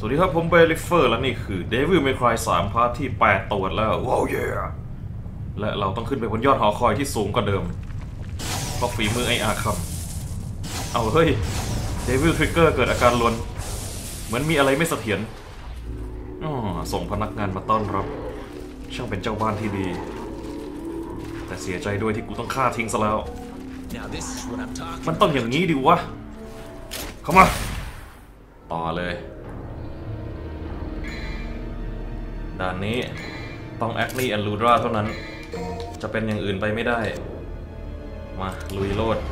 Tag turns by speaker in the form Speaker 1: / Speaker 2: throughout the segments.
Speaker 1: สวัสดีครับผมเบลิเฟอร์และนี่คือ Devil May Cry 3 พาร์ทที่ 8 ตัวแล้วว้าวเย่และเราต้องขึ้นไปบนยอดหอคอยที่สูงกว่าเดิมเพราะฝีมือไอ้อาคัมเอาเฮ้ย Devil Trigger เกิดอาการลวนเหมือนมีอะไรไม่เสถียรส่งพนักงานมาต้อนรับช่างเป็นเจ้าบ้านที่ดีแต่เสียใจด้วยที่กูต้องฆ่าทิ้งซะแล้วมันต้องอย่างนี้ดิวะเข้ามาต่อเลยด่านนี้ต้องแอคนี่แอนลูดราเท่านั้นจะเป็นอย่างอื่นไปไม่ได้มาลุยโลด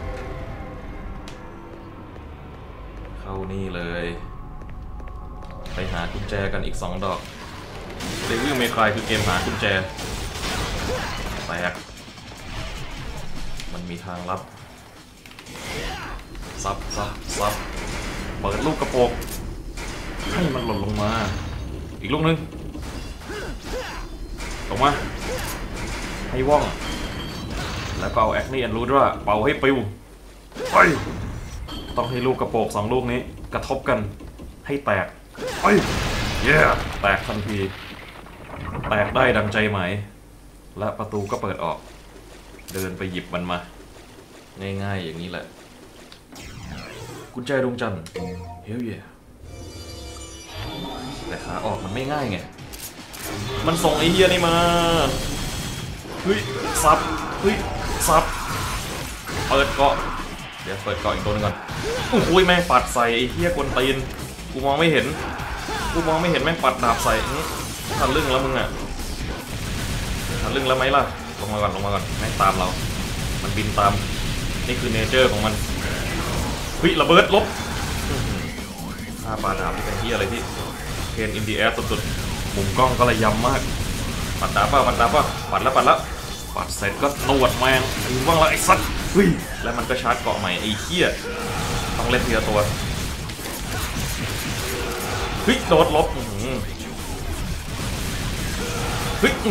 Speaker 1: เข้านี่เลยไปหากุญแจกันอีก2 ดอกDevil May Cryคือเกมหากุญแจแตกมันมีทางลับซับเปิดลูกกระโปรงให้มันหล่นลงมาอีกลูกนึงลงมาให้ว่องแล้วก็เอาแอคนี่แอนรูดราเป่าให้ปิวไปต้องให้ลูกกระโปรง2 ลูกนี้กระทบกันให้แตกไปเย้แตกทันทีแตกได้ดังใจหมายและประตูก็เปิดออกเดินไปหยิบมันมาง่ายๆอย่างนี้แหละกุญแจดวงจันทร์เฮ้ยแต่ขาออกมันไม่ง่ายไงมันส่งไอ้เหี้ยนี่มาเฮ้ยซับเฮ้ยซับเปิดเกาะเดี๋ยวเปิดเกาะอีกตัวนึงก่อนโอ้ยแม่งปัดใส่ไอ้เหี้ยกวนตีนกูมองไม่เห็นแม่งปัดดาบใส่ทันลึ่งแล้วมึงอ่ะทันลึ่งแล้วไหมล่ะลงมาก่อนแม่งตามเรามันบินตามนี่คือเนเจอร์ของมันเฮ้ยระเบิดลบปาดดาบที่เป็นเหี้ยอะไรที่เคนอินดีแอสสุดๆมุมกล้องก็ระยำมากปัดดาบป่ะปัดแล้วปัดเสร็จก็นวดแมงถึงว่างแล้วไอ้สัตว์เฮ้ยแล้วมันก็ชาร์จเกาะใหม่ไอ้เหี้ยต้องเล่นทีละตัวเฮ้ยโดดลบเฮ้ย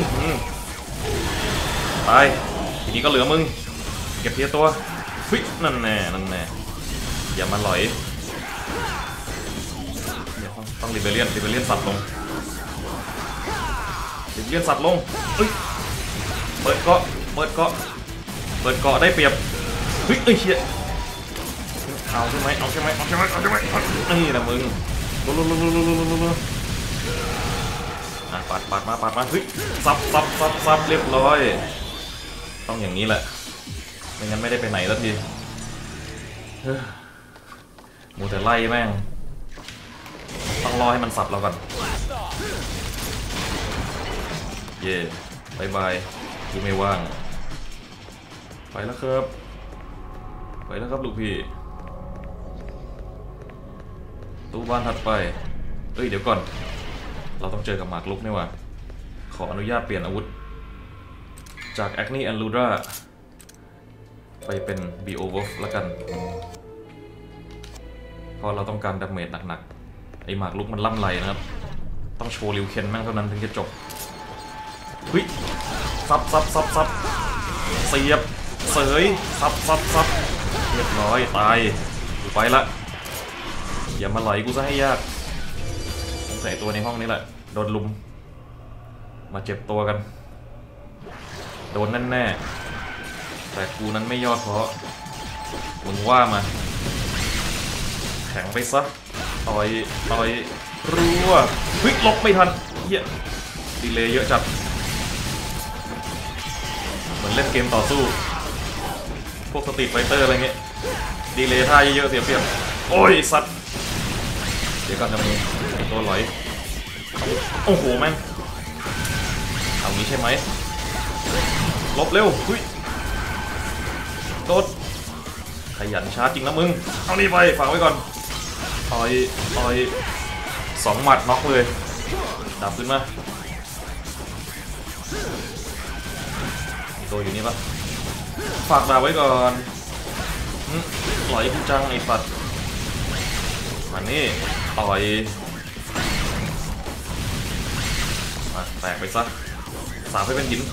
Speaker 1: ตายทีนี้ก็เหลือมึงเก็บทีละตัวเฮ้ยนั่นแน่อย่ามาหลอยต้องริเบเลียนสัตว์ลงเฮ้ยเปิดเกาะได้เปรียบเฮ้ยเชี่ยเอาใช่ไหมนี่นะมึงปัดมาเฮ้ยซับเรียบร้อยต้องอย่างนี้แหละไม่งั้นไม่ได้ไปไหนสักทีมูแต่ไล่แม่งต้องรอให้มันสับเราก่อนเย่บายกูไม่ว่างไปแล้วครับลูกพี่ตู้บ้านถัดไปเดี๋ยวก่อนเราต้องเจอกับหมากลุกนี่ว่ะขออนุญาตเปลี่ยนอาวุธจากแอคนี่แอนลูดราไปเป็นบีโอวอฟแล้วกันเพราะเราต้องการดาเมจหนักๆไอหมากลุกมันล่ำไรนะครับต้องโชว์ริวเคนแม่งเท่านั้นถึงจะจบเฮ้ยซับเสียบเสยซับเรียบร้อยตายกูไปละอย่ามาหลอยกูซะให้ยากใส่ตัวในห้องนี้แหละโดนลุมมาเจ็บตัวกันโดนแน่แต่กูนั้นไม่ย่อท้อมึงว่ามาแข็งไปซะต่อยรัวเฮ้ยลบไม่ทันเหี้ยดีเลย์เยอะจัดเหมือนเล่นเกมต่อสู้พวกสตรีทไฟเตอร์อะไรเงี้ยดีเลย์ท่าเยอะๆเสียเปรียบโอ้ยสัตว์เดี๋ยวก่อนจะมีตัวหลอยโอ้โหแม่งเอางี้ใช่ไหมลบเร็วเฮ้ยโดดขยันช้าจริงนะมึงเอานี่ไปฝากไว้ก่อนต่อย2 หมัดน็อกเลยดับขึ้นมาตัวอยู่นี่ปะฝากดาบไว้ก่อนหลอยกูจังไอ้สัตว์มันนี่ต่อยแตกไปซะสาบให้เป็นหิน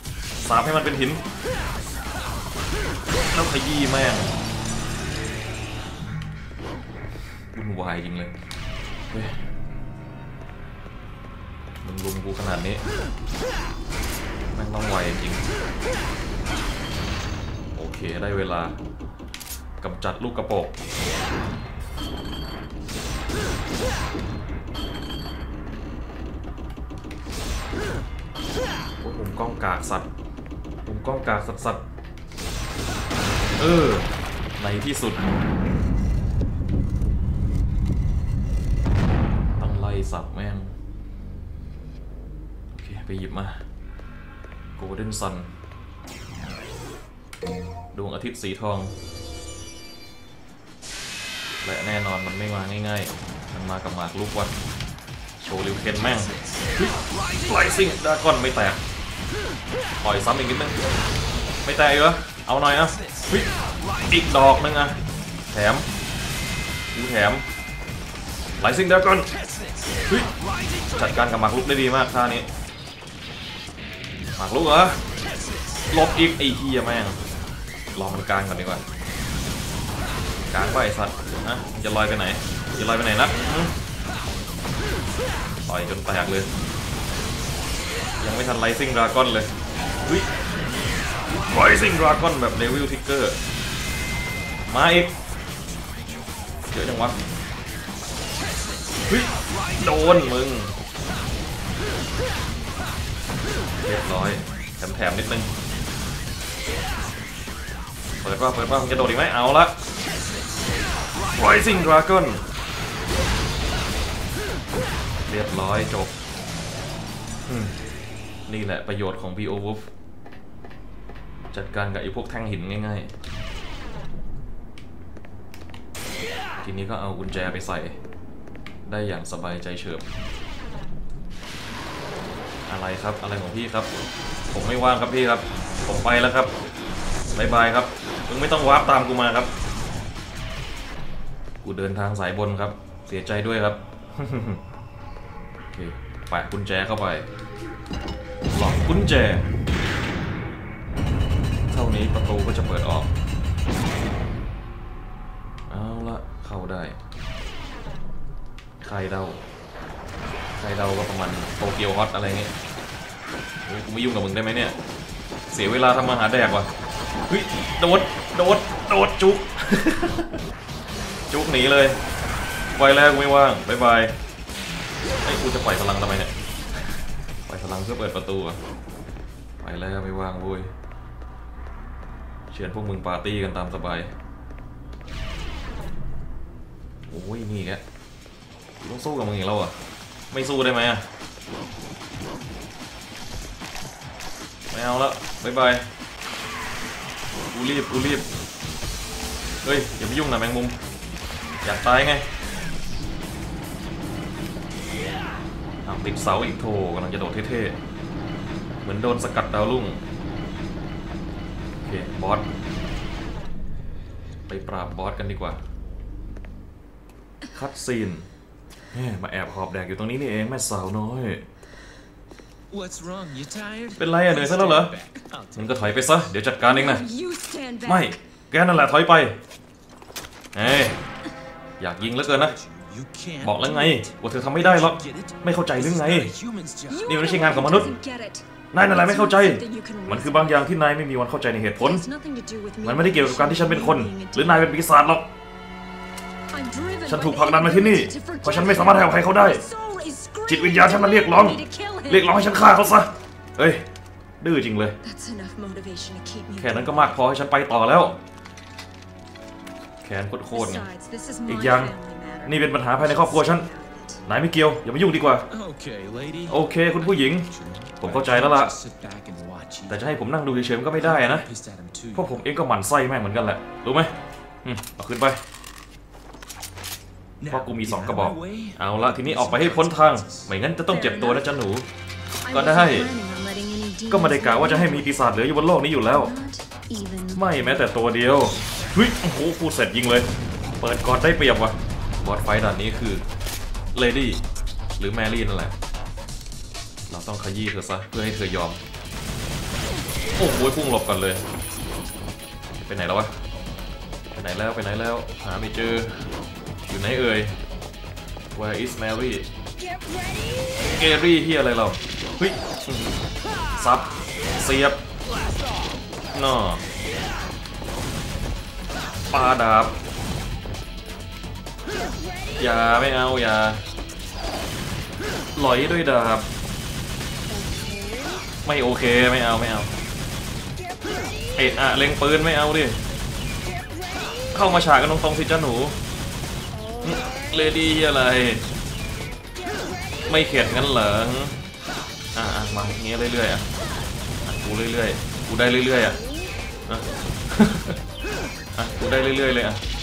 Speaker 1: แล้วขยี้แม่งวุ่นวายจริงเลยลุมกูขนาดนี้แม่งต้องไวจริงโอเคได้เวลากำจัดลูกกระโปงผมกล้องกากสัตว์ผมกล้องกากสัตว์ในที่สุดต้องไล่สับแม่งโอเคไปหยิบมาโกลเด้นซันดวงอาทิตย์สีทองและแน่นอนมันไม่มาง่ายๆมันมากับหมากลูกวัดโชว์ริวเคนแม่งไลซิ่งดากอนไม่แตกปล่อยซ้ำอีกนิดนึงไม่แตกเหรอเอาหน่อยนะอีกดอกนึงอะแถมไลซิ่งดากอนจัดการกับหมากลุกได้ดีมากท่านี้หมากลุกเหรอลบอีกไอ้เหี้ยแม่งรอมันกลางก่อนดีกว่ากลางไปไอ้สัตว์นะจะลอยไปไหนนะต่อยจนแตกเลยยังไม่ทันไลซิ่งดราก้อนเลยไลซิ่งดราก้อนแบบเดวิลทิกเกอร์มาอีกเยอะจังวะโดนมึงเรียบร้อยแถมนิดนึงเปิดว่าจะโดดอีกไหมเอาละ Rising Dragon เรียบร้อยจบนี่แหละประโยชน์ของ Beowulf จัดการกับไอ้พวกแท่งหินง่ายๆทีนี้ก็เอากุญแจไปใส่ได้อย่างสบายใจเฉิบอะไรครับอะไรของพี่ครับผมไม่ว่างครับพี่ครับผมไปแล้วครับบายบายครับมึงไม่ต้องวาร์ปตามกูมาครับกูเดินทางสายบนครับเสียใจด้วยครับโอเคแปะกุญแจเข้าไปหลอกกุญแจเท่านี้ประตูก็จะเปิดออกเอาละเข้าได้ไข่เดาก็ประมาณโตเกียวฮอตอะไรเงี้ยกูไม่ยุ่งกับมึงได้ไหมเนี่ยเสียเวลาทำมาหาแดกว่ะโดดจุก จุกหนีเลยไวแล้วกูไม่ว่างบายบายไอ้กูจะปล่อยพลังทำไมเนี่ยปล่อยพลังเพื่อเปิดประตูอ่ะไปแล้วไม่ว่างโว้ยเชิญพวกมึงปาร์ตี้กันตามสบายโอ้ยนี่แกต้องสู้กับมึงอีกแล้วอ่ะไม่สู้ได้ไหมอ่ะไม่เอาแล้วบายบายกูรีบเฮ้ยอย่าไปยุ่งนะแมงมุมอยากตายไงติดเสาอีกโถกำลังจะโดดเท่ๆเหมือนโดนสกัดดาวรุ่งโอเคบอสไปปราบบอสกันดีกว่าคัตซีนมาแอบหอบแดกอยู่ตรงนี้นี่เองแม่สาวน้อยเป็นไรอะเหนื่อยซะแล้วเหรอมึงก็ถอยไปซะเดี๋ยวจัดการเองนะไม่แกนั่นแหละถอยไปอยากยิงเหลือเกินนะบอกแล้วไงว่าเธอทำไม่ได้หรอกไม่เข้าใจหรือไงนี่มันไม่ใช่งานของมนุษย์นายนั่นแหละไม่เข้าใจมันคือบางอย่างที่นายไม่มีวันเข้าใจในเหตุผลมันไม่ได้เกี่ยวกับการที่ฉันเป็นคนหรือนายเป็นปีศาจหรอกฉันถูกผลักดันมาที่นี่เพราะฉันไม่สามารถให้อภัยเขาได้จิตวิญญาณฉันมาเรียกร้องให้ฉันฆ่าเขาซะเฮ้ยดื้อจริงเลยแค่นั้นก็มากพอให้ฉันไปต่อแล้วแขนโคตรไงอีกอย่างนี่เป็นปัญหาภายในครอบครัวฉันนายไม่เกี่ยวอย่ามายุ่งดีกว่าโอเคคุณผู้หญิงผมเข้าใจแล้วล่ะแต่จะให้ผมนั่งดูเฉยๆก็ไม่ได้นะเพราะผมเองก็หมั่นไส้แม่งเหมือนกันแหละรู้ไหมเอาขึ้นไปเพราะกูมี2 กระบอกเอาละทีนี้ออกไปให้พ้นทางไม่งั้นจะต้องเจ็บตัวนะจ๊ะหนูก็ได้ก็ไม่ได้กล่าวว่าจะให้มีปีศาจเหลืออยู่บนโลกนี้อยู่แล้วไม่แม้แต่ตัวเดียวโอ้โหพูดเสร็จยิงเลยเปิดก่อนได้เปรียบว่ะบอสไฟด่านนี้คือเลดี้หรือแมรี่นั่นแหละเราต้องขยี้เธอซะเพื่อให้เธอยอมโอ้โหพุ่งหลบกันเลยไปไหนแล้ววะไปไหนแล้วหาไม่เจออยู่ไหนเอ่ย Where is Mary เกรี่เฮียอะไรเราเฮ้ยซับเสียบน่อปาดาบอย่าไม่เอาอย่าหลอยด้วยดาบไม่โอเคไม่เอาเอ็ดอะเล็งปืนไม่เอาดิเข้ามาฉากกันตรงๆสิจ้าหนูเลดี้อะไรไม่เข็ดงั้นเหรอมาอย่างเงี้ยเรื่อยๆกูเรื่อยๆกูได้เรื่อยๆกูได้เรื่อยๆเลย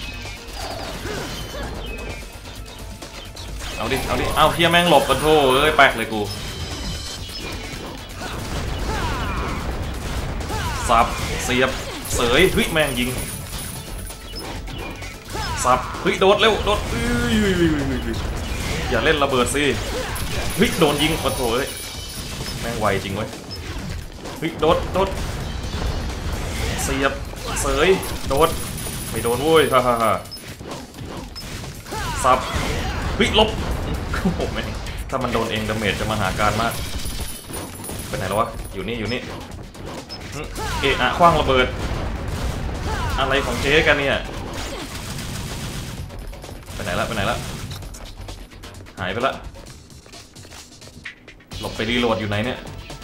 Speaker 1: เอาดิเอาเฮียแม่งหลบกันโธ่เอ้ยแปลกเลยกูสับเสียบเสยเฮ้ยแม่งยิงสับเฮ้ยโดดเร็วโดดอย่าเล่นระเบิดสิเฮ้ยโดนยิงกันโธ่เอ้ยแม่งไวจริงเว้ยเฮ้ยโดดเสียบเสยโดดไม่โดนเว้ยฮ่าสับเฮ้ยลบโอ้โหแม่งถ้ามันโดนเองดาเมจจะมหาการมากไปไหนแล้ววะอยู่นี่เอะคว้างระเบิดอะไรของเจ๊กันเนี่ยไปไหนละหายไปละหลบไปรีโหลดอยู่ไหนเนี่ย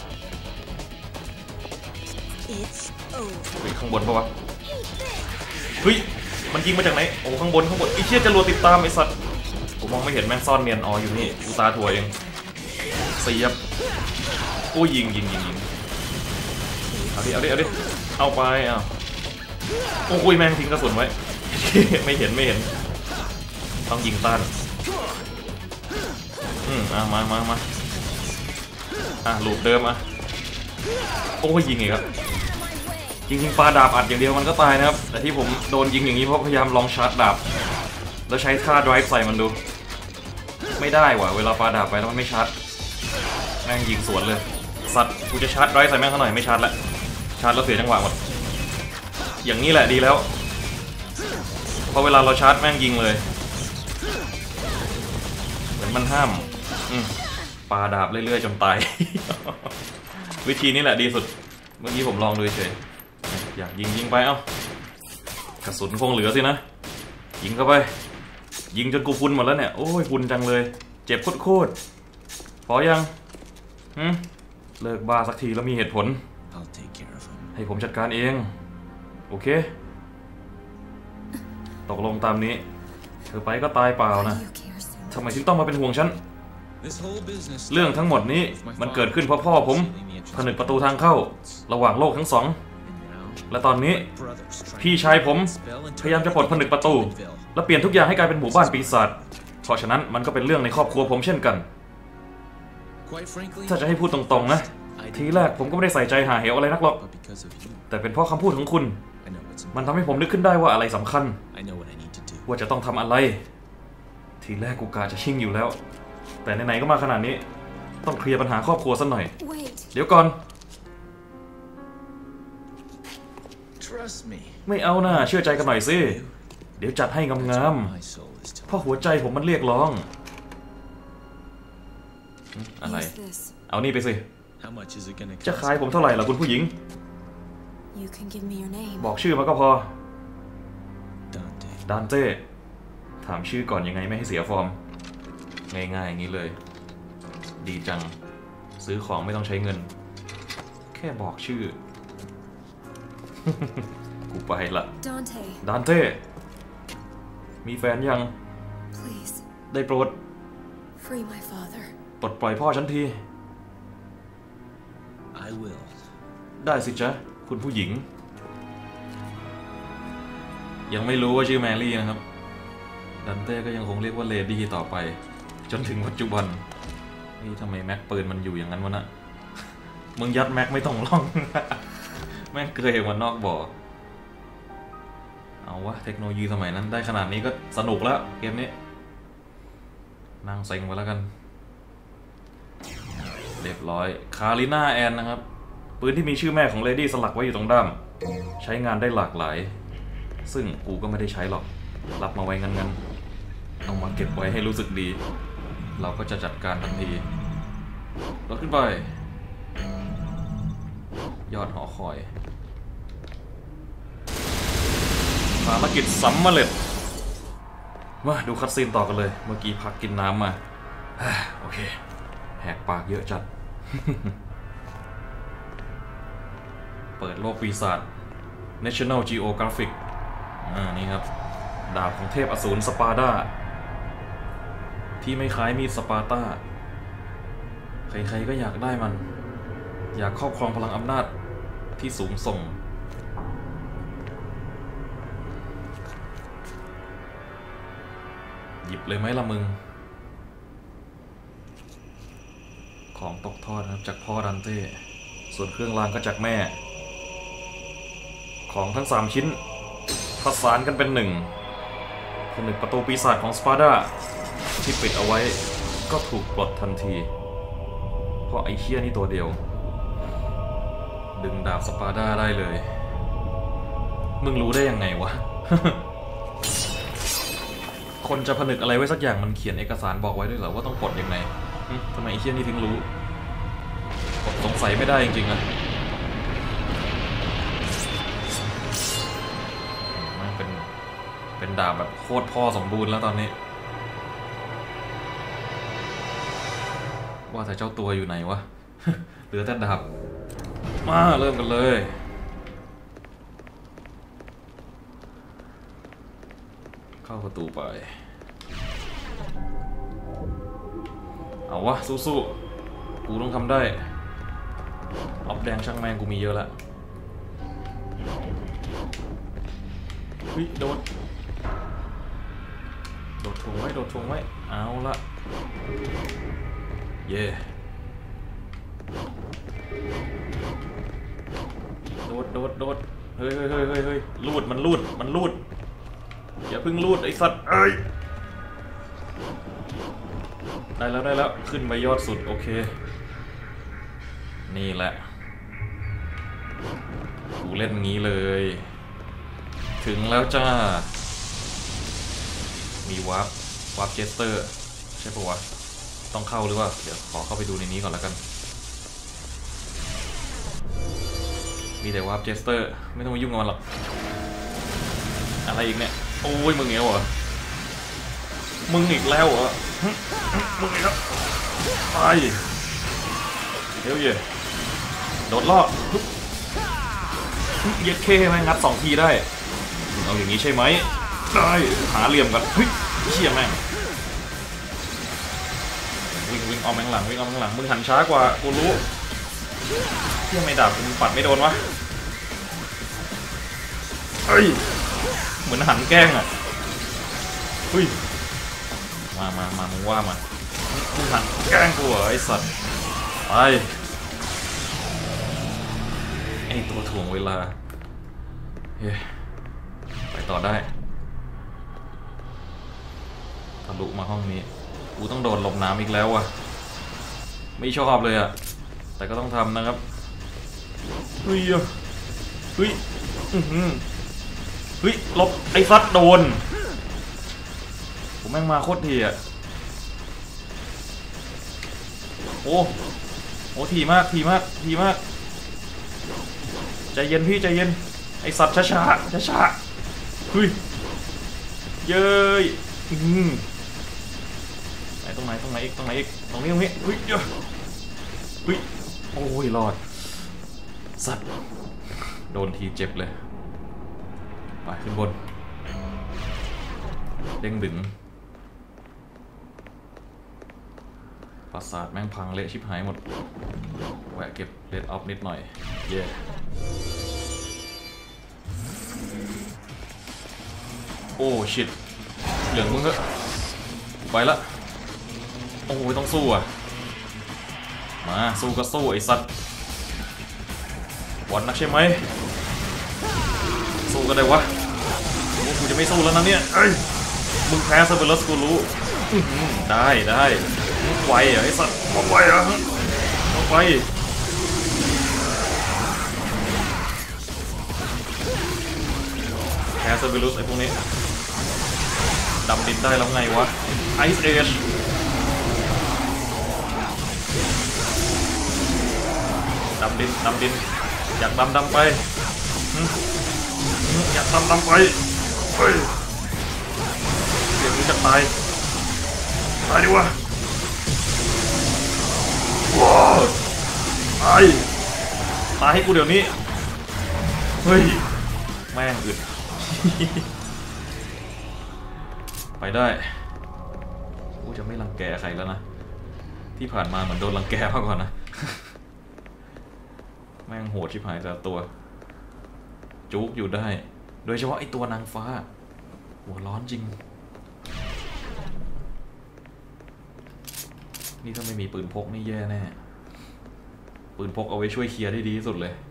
Speaker 1: ข้างบนปะวะเฮ้ยมันยิงมาจากไหนโอ้ข้างบนไอ้เชี่ยจะรัวติดตามไอ้สัตว์กูมองไม่เห็นแม่งซ่อนเนียนอยู่นี่กูตาถั่วเองเสียบโอ้ยิงเอาดิเอาไปโอ้ยแม่งทิ้งกระสุนไว้ ไม่เห็นต้องยิงต้านมาลูกเดิมโอ้ยยิงอีกครับจริงๆปาดาบอัดอย่างเดียวมันก็ตายนะครับแต่ที่ผมโดนยิงอย่างนี้เพราะพยายามลองชาร์จดาบแล้วใช้ท่าไดรฟ์ใส่มันดูไม่ได้ว่ะเวลาปาดาบไปแล้วมันไม่ชาร์จแม่งยิงสวนเลยสัตว์กูจะชาร์จไดรฟ์ใส่แม่งเขาหน่อยไม่ชาร์จละชาร์จแล้วเสียจังหวะหมดอย่างนี้แหละดีแล้วพอเวลาเราชาร์จแม่งยิงเลยเหมือนมันห้ามปาดาบเรื่อยๆจนตาย วิธีนี้แหละดีสุดเมื่อกี้ผมลองดูเฉยอยากยิงไปกระสุนคงเหลือสินะยิงเข้าไปยิงจนกูฟุ้นหมดแล้วเนี่ยโอ้ยฟุ้นจังเลยเจ็บโคตรพอยังเลิกบ้าสักทีแล้วมีเหตุผลให้ผมจัดการเองโอเคตกลงตามนี้เธอไปก็ตายเปล่านะทำไมถึงต้องมาเป็นห่วงฉันเรื่องทั้งหมดนี้มันเกิดขึ้นเพราะพ่อผมผนึกประตูทางเข้าระหว่างโลกทั้งสองและตอนนี้พี่ชายผมพยายามจะปลดผนึกประตูและเปลี่ยนทุกอย่างให้กลายเป็นหมู่บ้านปีศาจเพราะฉะนั้นมันก็เป็นเรื่องในครอบครัวผมเช่นกันถ้าจะให้พูดตรงๆนะทีแรกผมก็ไม่ได้ใส่ใจหาเหวอะไรนักหรอกแต่เป็นเพราะคำพูดของคุณมันทำให้ผมนึกขึ้นได้ว่าอะไรสำคัญว่าจะต้องทำอะไรทีแรกกูกะจะชิ่งอยู่แล้วแต่ไหนๆก็มาขนาดนี้ต้องเคลียร์ปัญหาครอบครัวสักหน่อยเดี๋ยวก่อนไม่เอานะเชื่อใจกันหน่อยสิเดี๋ยวจัดให้งามๆเพราะหัวใจผมมันเรียกร้องอะไรเอานี่ไปสิจะขายผมเท่าไหร่ล่ะคุณผู้หญิงบอกชื่อมาก็พอดานเต้ถามชื่อก่อนยังไงไม่ให้เสียฟอร์มง่ายๆอย่างนี้เลยดีจังซื้อของไม่ต้องใช้เงินแค่บอกชื่อ กูไปละดานเต้มีแฟนยังได้โปรดปลดปล่อยพ่อฉันทีได้สิจ๊ะคุณผู้หญิงยังไม่รู้ว่าชื่อแมรี่นะครับดันเต้ก็ยังคงเรียกว่าเลดี้ต่อไปจนถึงปัจจุบันนี่ทำไมแม็กปืนมันอยู่อย่างนั้นวะนะมึงยัดแม็กไม่ต้องล่อง แม่งเกยออกมานอกบ่อเอาวะเทคโนโลยีสมัยนั้นได้ขนาดนี้ก็สนุกแล้วเกมนี้นั่งเซ็งไปแล้วกันเรียบร้อยคาริน่าแอนนะครับปืนที่มีชื่อแม่ของเลดี้สลักไว้อยู่ตรงด้ามใช้งานได้หลากหลายซึ่งกูก็ไม่ได้ใช้หรอกรับมาไว้งั้นๆเอามาเก็บไว้ให้รู้สึกดีเราก็จะจัดการทันทีรถขึ้นไปยอดหอคอยภารกิจสำเร็จมาดูคัตซีนต่อกันเลยเมื่อกี้พักกินน้ำมาโอเคแหกปากเยอะจัด เปิดโลกปีศาจ National Geographic นี่ครับดาบของเทพอสูรสปาร์ตาที่ไม่คล้ายมีดสปาร์ตาใครๆก็อยากได้มันอยากครอบครองพลังอำนาจที่สูงส่งหยิบเลยไหมล่ะมึงของตกทอดนะครับจากพ่อดันเต้ส่วนเครื่องรางก็จากแม่ของทั้ง3ชิ้นผสานกันเป็นหนึ่งผนึกประตูปีศาจของสปาร์ตาที่ปิดเอาไว้ก็ถูกปลดทันทีเพราะไอ้เหี้ยนี่ตัวเดียวดึงดาบสปาร์ตาได้เลยมึงรู้ได้ยังไงวะ คนจะผนึกอะไรไว้สักอย่างมันเขียนเอกสารบอกไว้ด้วยเหรอว่าต้องปลดยังไงทำไมไอ้เหี้ยนี่ถึงรู้กดสงสัยไม่ได้จริงๆนะมันเป็นดาบแบบโคตรพ่อสมบูรณ์แล้วตอนนี้ว่าแต่เจ้าตัวอยู่ไหนวะ เหลือแต่ดาบมาเริ่มกันเลยเข้าประตูไปเอาวะสู้ๆกูต้องทำได้ออฟแดงช่างแมงกูมีเยอะแล้วเฮ้ยโดดทวงไว้เอาละเย่โดดเฮ้ยลูดมันลูดอย่าเพิ่งลูดไอ้สัตว์เอ้ยได้แล้วขึ้นไปยอดสุดโอเคนี่แหละกูเล่นงี้เลยถึงแล้วจ้ามีวาร์ปเจสเตอร์ใช่ปะวะต้องเข้าหรือว่าเดี๋ยวขอเข้าไปดูในนี้ก่อนแล้วกันมีแต่วาร์ปเจสเตอร์ไม่ต้องมายุ่งกับมันหรอกอะไรอีกเนี่ยโอ้ยมึงเงี้ยเหรอมึงอีกแล้วเหรอมึงอีกแล้วไปเดี๋ยวโดดล่อเย็ดเคไหมงัด2 ทีได้เอาอย่างนี้ใช่ไหมได้หาเหลี่ยมกันเชี่ยแม่งวิ่งออกข้างหลังมึงหันช้ากว่ากูรู้เชี่ยไม่ดาบมึงปัดไม่โดนวะเฮ้ยเหมือนหันแกล้งอ่ะเฮ้ยมามึงว่ามามึงหันแกล้งกูเหรอไอ้สัตว์ไปไอ้ตัวถ่วงเวลาเฮ้ยไปต่อได้ทะลุมาห้องนี้กูต้องโดนลมน้ำอีกแล้วอ่ะไม่ชอบเลยอ่ะแต่ก็ต้องทำนะครับเฮ้ยลบไอ้ซัดโดนผมแม่งมาโคตรทีอ่ะโอ้ทีมากใจเย็นพี่ใจเย็นไอ้สัตว์ช้าเฮ้ยเย้ยไหนตรงไหนอีกตรงนี้เฮ้ยโอ้ยรอดสัตว์โดนทีเจ็บเลยไปขึ้นบนเด้งดึงปราสาทแม่งพังเละชิบหายหมดแวะเก็บเลดออฟนิดหน่อยเย่โอ้ชิตเหลืองมึงเหอะไปละโอ้ยต้องสู้อ่ะมาสู้ก็สู้ไอ้สัตว์วันนักใช่ไหมสู้กันได้วะกูจะไม่สู้แล้วนะเนี่ยมึงแพ้ซะไปแล้วกูรู้ได้ไวเหรอไอ้สัตว์ไวเหรอไวแพ้ซะไปแล้วไอ้พวกนี้ดำดินได้แล้วไงวะไอซ์เอชดำดินดำดินอยากดำไปอยากดำไปเฮ้ยเดี๋ยวนี้จะตายดิวะว้าวตายให้กูเดี๋ยวนี้เฮ้ยแม่งอึด ไปได้กูจะไม่รังแกใครแล้วนะที่ผ่านมาเหมือนโดนรังแกมากกว่านะ แม่งโหดชิบหายแต่ตัวจุกอยู่ได้โดยเฉพาะไอตัวนางฟ้าหัวร้อนจริงนี่ถ้าไม่มีปืนพกนี่แย่แน่ปืนพกเอาไว้ช่วยเคลียร์ได้ดีที่สุดเลย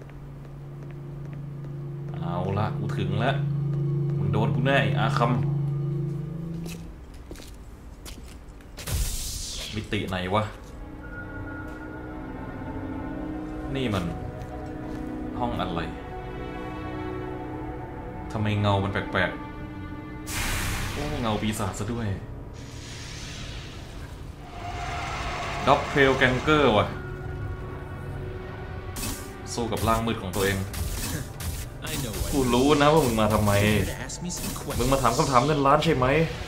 Speaker 1: เอาละกูถึงแล้วมึงโดนกูแน่อาคัมมิติไหนวะนี่มันห้องอะไรทำไมเงามันแปลกๆโอ้เงาปีศาจซะด้วยด็อกเพลแกงเกอร์ว่ะสู้กับร่างมืดของตัวเองกูรู้นะว่ามึงมาทำไมมึงมาถามคำถามเงินล้านใช่ไหม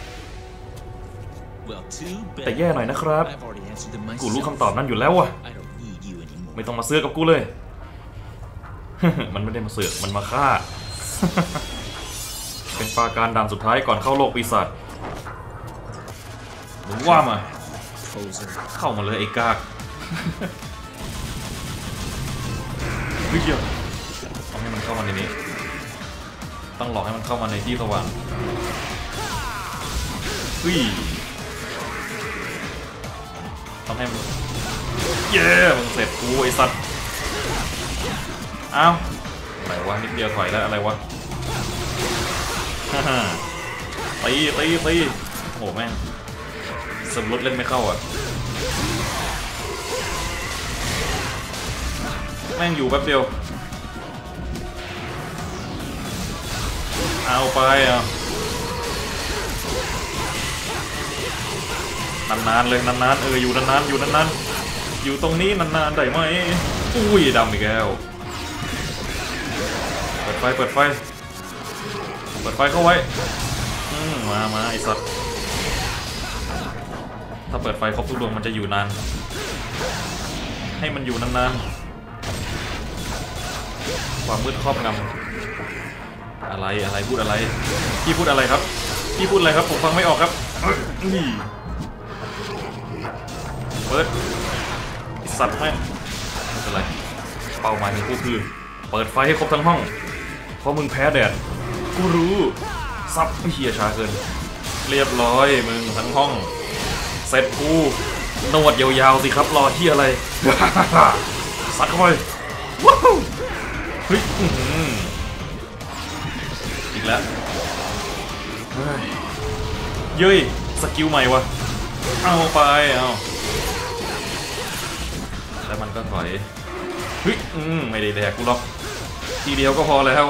Speaker 1: แต่แย่หน่อยนะครับกูรู้คำตอบนั้นอยู่แล้วว่ะไม่ต้องมาเสือกกับกูเลย มันไม่ได้มาเสือกมันมาฆ่า เป็นปราการด่านสุดท้ายก่อนเข้าโลกปีศาจมึงว่ามาเข้ามาเลยไอ้กากเฮ้ยต้องให้มันเข้ามาในนี้ต้องหลอกให้มันเข้ามาในที่สว่างเฮ้ยต้องให้มันเย้มึงเสร็จกูไอ้สัตว์อ้าวอะไรวะนิดเดียวถอยแล้วอะไรวะตีโหแม่งสมรถเล่นไม่เข้าอ่ะแม่งอยู่แป๊บเดียวเอาไปอ่ะนานๆเลยนานๆอยู่นานๆอยู่นานๆอยู่ตรงนี้นานๆได้ไหมอุ้ยดำอีกแล้วเปิดไฟเข้าไว้มาไอ้สัตว์ถ้าเปิดไฟครบทุกดวงมันจะอยู่นานให้มันอยู่นานๆความมืดครอบงำอะไรพูดอะไรพี่พูดอะไรครับพี่พูดอะไรครับผมฟังไม่ออกครับนี่เปิดสัตว์แม่งไม่เป็นไรเป้าหมายของกูคือเปิดไฟให้ครบทั้งห้องเพราะมึงแพ้แดดกูรู้ซับเฮียช้าเกินเรียบร้อยมึงทั้งห้องเสร็จกูนวดยาวๆสิครับรอที่อะไร สัตว์เข้าไปว้าวเฮ้ยอีกแล้วเย้ยสกิลใหม่วะเอาไปเอาแล้วมันก็ถอยเฮ้ยไม่ได้แดกกูหรอกทีเดียวก็พอแล้ว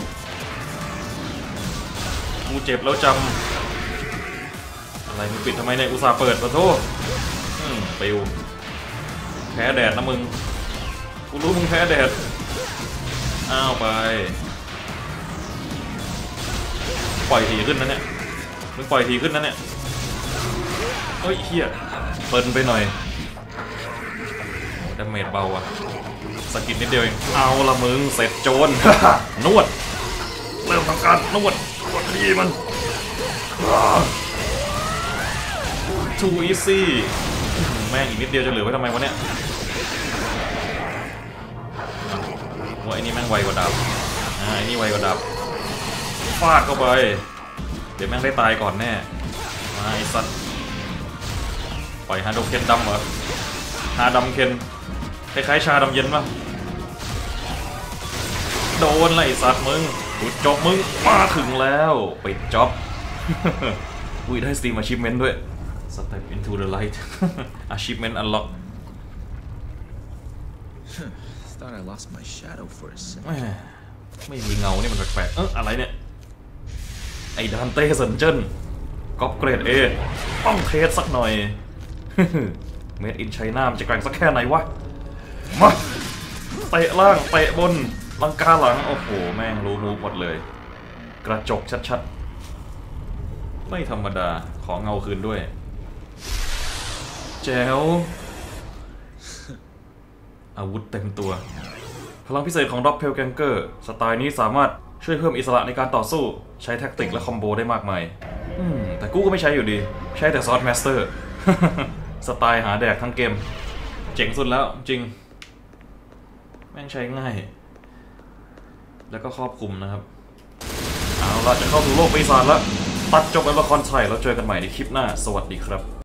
Speaker 1: กูเจ็บแล้วจำอะไรมึงปิดทำไมเนี่ยอุตส่าห์เปิดขอโทษปิวแพ้แดดนะมึงกูรู้มึงแพ้แดดอ้าวไปปล่อยทีขึ้นนะเนี่ยมึงปล่อยทีขึ้นนะเนี่ยเฮ้ยเฮียเปิดไปหน่อยดาเมจเบาอะสกิดนิดเดียวเองเอาละมึงเสร็จโจร นวดเริ่มทำการนวดกดทีมัน too easy แม่งอีกนิดเดียวจะเหลือไว้ทำไมวะเนี่ยว่าไอ้นี่แม่งไวกว่าดาบไอ้นี่ไวกว่าดาบฟาดเข้าไปเดี๋ยวแม่งได้ตายก่อนแน่มาไอ้สัตว์ปล่อยฮาโดเคนดำเหรอฮาดำเคนคล้ายๆชาดำเย็นป่ะโดนไล่สัตว์มึงปิดจ็อบมึงมาถึงแล้วปิดจ็อบอุ้ยได้ Steam Achievement ด้วย Step into the light Achievement unlock
Speaker 2: Thought I lost my shadow for a second
Speaker 1: ไม่มีเงานี่มันแปลกๆอะไรเนี่ยไอ้ดานเต้สันเจิ้นก๊อปเกรด A ต้องเทสสักหน่อย Made in China มันจะแกร่งสักแค่ไหนวะมาเตะล่างเตะบนลังกาหลังโอ้โหแม่งรู้มูฟหมดเลยกระจกชัดๆไม่ธรรมดาขอเงาคืนด้วยแจ๋วอาวุธเต็มตัวพลังพิเศษของด็อปเพลแกงเกอร์สไตล์นี้สามารถช่วยเพิ่มอิสระในการต่อสู้ใช้แท็กติกและคอมโบได้มากมายแต่กูก็ไม่ใช้อยู่ดีใช้แต่ซอสแมสเตอร์สไตล์หาแดกทั้งเกมเจ๋งสุดแล้วจริงแม่งใช้ง่ายแล้วก็ครอบคลุมนะครับเอาล่ะจะเข้าสู่โลกปีศาจแล้วตัดจบเป็นละครไทยแล้วเจอกันใหม่ในคลิปหน้าสวัสดีครับ